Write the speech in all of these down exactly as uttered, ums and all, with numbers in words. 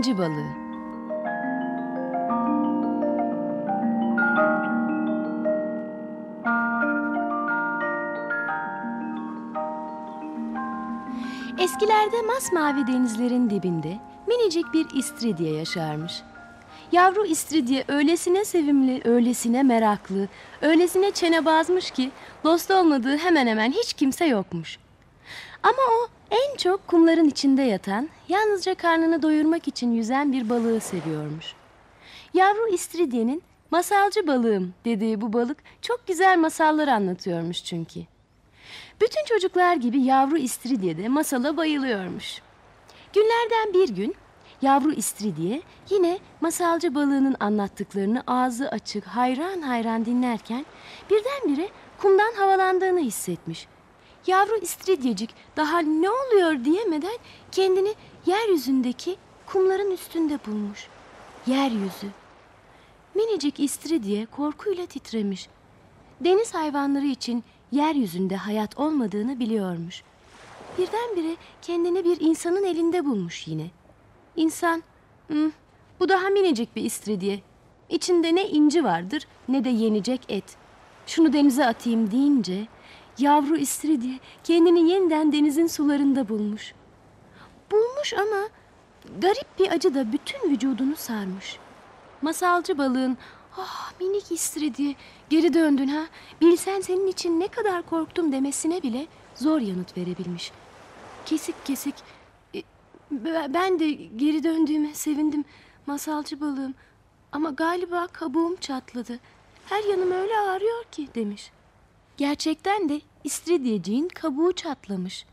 İnci balığı. Eskilerde masmavi denizlerin dibinde minicik bir istiridye yaşarmış. Yavru istiridye öylesine sevimli, öylesine meraklı, öylesine çenebazmış ki dost olmadığı hemen hemen hiç kimse yokmuş. Ama o en çok kumların içinde yatan, yalnızca karnını doyurmak için yüzen bir balığı seviyormuş. Yavru istiridyenin masalcı balığım dediği bu balık çok güzel masallar anlatıyormuş çünkü. Bütün çocuklar gibi yavru istiridye de masala bayılıyormuş. Günlerden bir gün yavru istiridye yine masalcı balığının anlattıklarını ağzı açık hayran hayran dinlerken birdenbire kumdan havalandığını hissetmiş. Yavru istiridyecik daha ne oluyor diyemeden kendini yeryüzündeki kumların üstünde bulmuş. Yeryüzü. Minicik istiridye korkuyla titremiş. Deniz hayvanları için yeryüzünde hayat olmadığını biliyormuş. Birdenbire kendini bir insanın elinde bulmuş yine. İnsan, hmm, bu daha minicik bir istiridye. İçinde ne inci vardır ne de yenecek et. Şunu denize atayım deyince yavru istiridye kendini yeniden denizin sularında bulmuş. Bulmuş ama garip bir acı da bütün vücudunu sarmış. Masalcı balığın, "Ah minik istiridye, geri döndün ha, bilsen senin için ne kadar korktum" demesine bile zor yanıt verebilmiş. Kesik kesik, "E, ben de geri döndüğüme sevindim masalcı balığım. Ama galiba kabuğum çatladı. Her yanım öyle ağrıyor ki" demiş. Gerçekten de istiridyeciğin kabuğu çatlamış.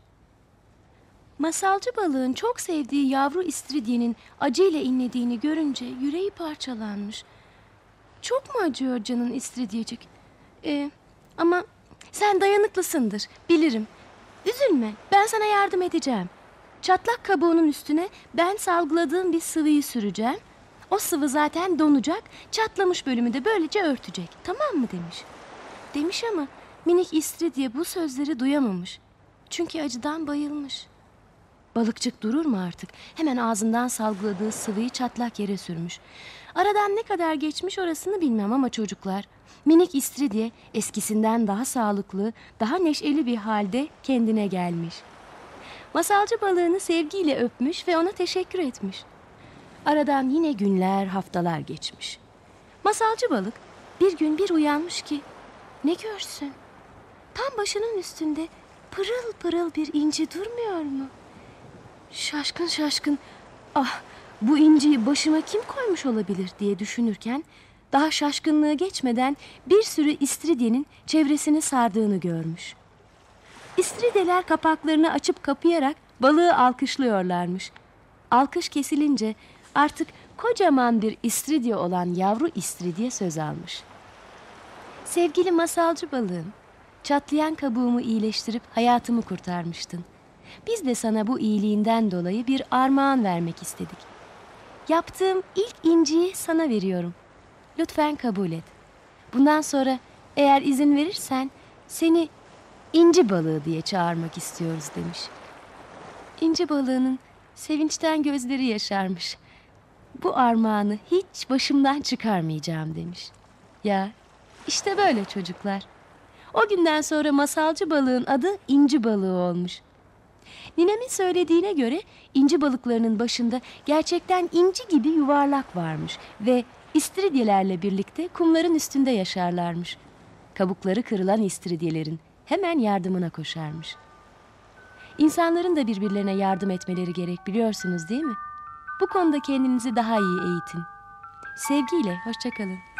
Masalcı balığın çok sevdiği yavru istiridyenin acıyla inlediğini görünce yüreği parçalanmış. "Çok mu acıyor canın istiridyecik? Ee, ama sen dayanıklısındır, bilirim. Üzülme, ben sana yardım edeceğim. Çatlak kabuğunun üstüne ben salgıladığım bir sıvıyı süreceğim. O sıvı zaten donacak, çatlamış bölümü de böylece örtecek. Tamam mı?" demiş. Demiş ama minik istiridye bu sözleri duyamamış. Çünkü acıdan bayılmış. Balıkçık durur mu artık? Hemen ağzından salgıladığı sıvıyı çatlak yere sürmüş. Aradan ne kadar geçmiş orasını bilmem ama çocuklar, minik istiridye eskisinden daha sağlıklı, daha neşeli bir halde kendine gelmiş. Masalcı balığını sevgiyle öpmüş ve ona teşekkür etmiş. Aradan yine günler, haftalar geçmiş. Masalcı balık bir gün bir uyanmış ki ne görsün? Tam başının üstünde pırıl pırıl bir inci durmuyor mu? Şaşkın şaşkın, "Ah, bu inciyi başıma kim koymuş olabilir?" diye düşünürken daha şaşkınlığı geçmeden bir sürü istiridyenin çevresini sardığını görmüş. İstiridyeler kapaklarını açıp kapayarak balığı alkışlıyorlarmış. Alkış kesilince artık kocaman bir istiridye olan yavru istiridye söz almış. "Sevgili masalcı balığım, çatlayan kabuğumu iyileştirip hayatımı kurtarmıştın. Biz de sana bu iyiliğinden dolayı bir armağan vermek istedik. Yaptığım ilk inciyi sana veriyorum. Lütfen kabul et. Bundan sonra eğer izin verirsen seni inci balığı diye çağırmak istiyoruz" demiş. İnci balığının sevinçten gözleri yaşarmış. "Bu armağanı hiç başımdan çıkarmayacağım" demiş. Ya işte böyle çocuklar. O günden sonra masalcı balığın adı inci balığı olmuş. Ninemin söylediğine göre inci balıklarının başında gerçekten inci gibi yuvarlak varmış ve istiridyelerle birlikte kumların üstünde yaşarlarmış. Kabukları kırılan istiridyelerin hemen yardımına koşarmış. İnsanların da birbirlerine yardım etmeleri gerek, biliyorsunuz değil mi? Bu konuda kendinizi daha iyi eğitin. Sevgiyle, hoşça kalın.